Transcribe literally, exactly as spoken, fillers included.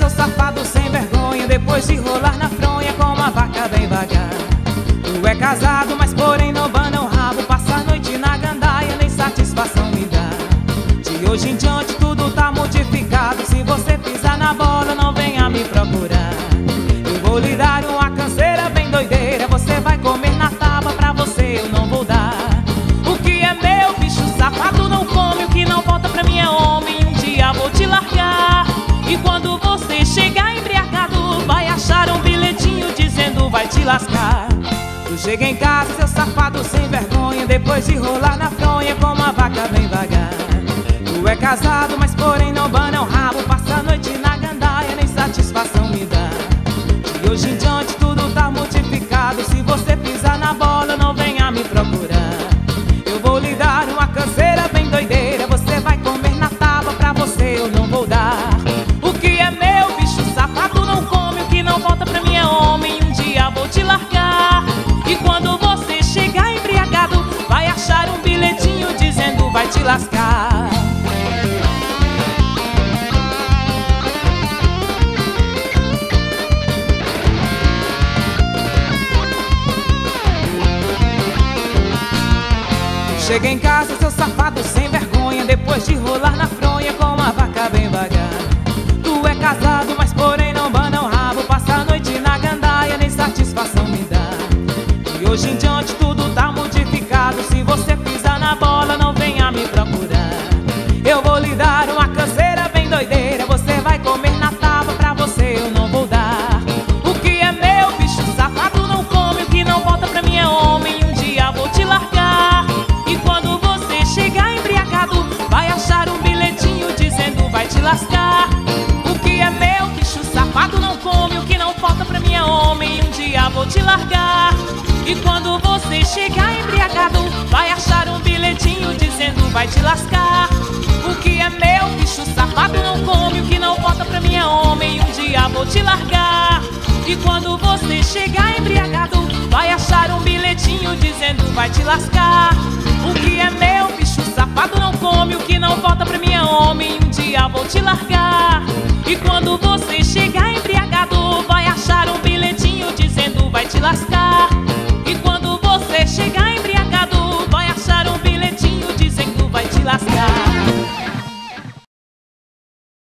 seu safado sem vergonha, depois de rolar na fronha com uma vaca bem vagar. Tu é casado, mas porém não bana o rabo, passa a noite na gandaia, nem satisfação me dá. De hoje em diante tudo tá modificado, se você pisar na bola não venha me procurar. Eu vou lhe dar uma canseira bem doideira, você vai comer na tábua, pra você eu não vou dar. O que é meu, bicho safado, não come, o que não volta pra mim é homem, um dia vou te largar. E quando você chegar embriagado, vai achar um bilhetinho dizendo vai te lascar. Tu chega em casa, seu safado sem vergonha, depois de rolar na fronha com uma vaca bem vagar. Tu é casado, mas porém não bana o rabo, passa a noite na gandaia, nem satisfação me dá. De hoje em diante tudo tá modificado, se você pisar na bola não venha me procurar. Eu vou lhe dar uma canseira bem doideira, você vai comer na tábua, pra você eu não vou dar. O que é meu, bicho safado, não come, o que não volta pra mim é homem, um dia vou te largar. E quando você chegar embriagado, vai achar um bilhetinho dizendo vai te lascar. Chega em casa, seu safado sem vergonha, depois de rolar na fronha com uma vaca bem vagar. Tu é casado, mas porém não bana o rabo, passa a noite na gandaia, nem satisfação me dá. E hoje em diante tudo tá modificado, se você pisar na bola não venha me procurar. Eu vou lhe dar uma canseira bem doideira, você vai comer na tábua, pra você eu não vou dar. O que é meu, bicho safado, não come, o que não volta pra mim é homem, um dia vou te largar. E quando você chegar embriagado, vai achar um bilhetinho dizendo vai te lascar. O que é meu, bicho safado, não come, o que não falta pra mim é homem, um dia vou te largar. E quando você chegar embriagado, vai achar um bilhetinho dizendo vai te lascar. O que é meu, bicho safado, não come, o que não falta pra mim é homem, um dia vou te largar. E quando você chegar embriagado, vai achar um bilhetinho dizendo vai te lascar. O que é meu, bicho safado, não come, o que não volta pra mim é homem, um dia vou te largar. E quando você chegar embriagado, vai achar um bilhetinho dizendo vai te lascar.